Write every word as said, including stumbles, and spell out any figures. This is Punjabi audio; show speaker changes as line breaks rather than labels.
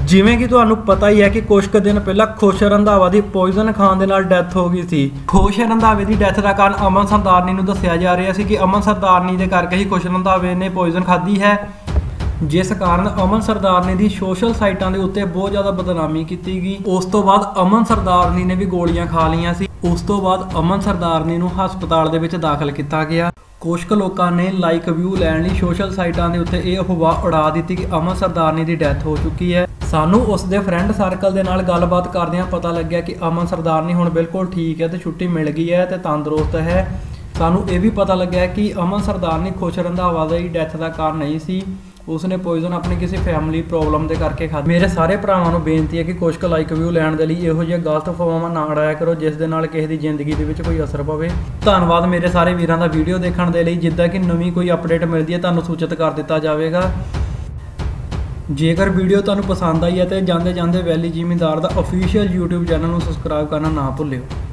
ਜਿਵੇਂ ਕਿ ਤੁਹਾਨੂੰ ਪਤਾ ਹੀ ਹੈ ਕਿ ਕੁਝ ਕੁ ਦਿਨ ਪਹਿਲਾਂ ਖੁਸ਼ ਰੰਧਾਵਾ ਦੀ ਪੋਇਜ਼ਨ ਖਾਣ ਦੇ ਨਾਲ ਡੈਥ ਹੋ ਗਈ ਸੀ। ਖੁਸ਼ ਰੰਧਾਵੇ ਦੀ ਡੈਥ ਦਾ ਕਾਰਨ ਅਮਨ ਸਰਦਾਰਨੀ ਨੂੰ ਦੱਸਿਆ ਜਾ ਰਿਹਾ ਸੀ ਕਿ ਅਮਨ ਸਰਦਾਰਨੀ ਦੇ ਕਰਕੇ ਹੀ ਖੁਸ਼ ਰੰਧਾਵੇ ਨੇ ਪੋਇਜ਼ਨ ਖਾਧੀ ਹੈ, ਜਿਸ ਕਾਰਨ ਅਮਨ ਸਰਦਾਰਨੀ ਦੀ ਸੋਸ਼ਲ ਸਾਈਟਾਂ ਦੇ ਉੱਤੇ ਬਹੁਤ ਜ਼ਿਆਦਾ ਬਦਨਾਮੀ ਕੀਤੀ ਗਈ। ਉਸ ਤੋਂ ਬਾਅਦ ਅਮਨ ਸਰਦਾਰਨੀ ਨੇ ਵੀ ਗੋਲੀਆਂ ਖਾ ਲਈਆਂ ਸੀ। ਉਸ ਤੋਂ ਬਾਅਦ ਅਮਨ ਸਰਦਾਰਨੀ ਨੂੰ ਹਸਪਤਾਲ ਦੇ ਵਿੱਚ ਦਾਖਲ ਕੀਤਾ ਗਿਆ। ਕੁਝ ਕੁ ਲੋਕਾਂ ਨੇ ਲਾਈਕ ਵਿਊ ਲੈਣ ਲਈ ਸੋਸ਼ਲ ਸਾਈਟਾਂ ਦੇ ਉੱਤੇ ਇਹ ਅਫਵਾਹ ਉਡਾ ਦਿੱਤੀ ਕਿ ਅਮਨ ਸਰਦਾਰਨੀ ਦੀ ਡੈਥ ਹੋ ਚੁੱਕੀ ਹੈ। ਸਾਨੂੰ ਉਸ ਦੇ ਫਰੈਂਡ ਸਰਕਲ ਦੇ ਨਾਲ ਗੱਲਬਾਤ ਕਰਦਿਆਂ ਪਤਾ ਲੱਗਿਆ ਕਿ ਅਮਨ ਸਰਦਾਰਨੀ ਹੁਣ ਬਿਲਕੁਲ ਠੀਕ ਹੈ ਤੇ ਛੁੱਟੀ ਮਿਲ ਗਈ ਹੈ ਤੇ ਤੰਦਰੁਸਤ ਹੈ। ਸਾਨੂੰ ਇਹ ਵੀ ਪਤਾ ਲੱਗਿਆ ਕਿ ਅਮਨ ਸਰਦਾਰਨੀ ਖੁਸ਼ ਰੰਧਾਵਾ ਦੀ ਡੈਥ ਦਾ ਕਾਰਨ ਨਹੀਂ ਸੀ, ਉਸਨੇ ਪੋਇਜ਼ਨ ਆਪਣੀ ਕਿਸੇ ਫੈਮਿਲੀ ਪ੍ਰੋਬਲਮ ਦੇ ਕਰਕੇ ਖਾਧੀ। ਮੇਰੇ ਸਾਰੇ ਭਰਾਵਾਂ ਨੂੰ ਬੇਨਤੀ ਹੈ ਕਿ ਕੁਝ ਕੁ ਲਾਈਕ ਵਿਊ ਲੈਣ ਦੇ ਲਈ ਇਹੋ ਜਿਹੇ ਗਲਤ ਅਫਵਾਹਾਂ ਨਾ ਉਡਾਇਆ ਕਰੋ ਜਿਸ ਦੇ ਨਾਲ ਕਿਸੇ ਦੀ ਜ਼ਿੰਦਗੀ ਦੇ ਵਿੱਚ ਕੋਈ ਅਸਰ ਪਵੇ। ਧੰਨਵਾਦ ਮੇਰੇ ਸਾਰੇ ਵੀਰਾਂ ਦਾ ਵੀਡੀਓ ਦੇਖਣ ਦੇ ਲਈ। ਜਿੱਦਾਂ ਕਿ ਨਵੀਂ ਕੋਈ ਅਪਡੇਟ ਮਿਲਦੀ ਹੈ ਤੁਹਾਨੂੰ ਸੂਚਿਤ ਕਰ ਦਿੱਤਾ ਜਾਵੇਗਾ। ਜੇਕਰ ਵੀਡੀਓ ਤੁਹਾਨੂੰ ਪਸੰਦ ਆਈ ਹੈ ਤੇ ਜਾਂਦੇ ਜਾਂਦੇ ਵੈਲੀ ਜ਼ਿਮੀਂਦਾਰ ਦਾ ਅਫੀਸ਼ੀਅਲ YouTube ਚੈਨਲ ਨੂੰ ਸਬਸਕ੍ਰਾਈਬ ਕਰਨਾ ਨਾ ਭੁੱਲਿਓ।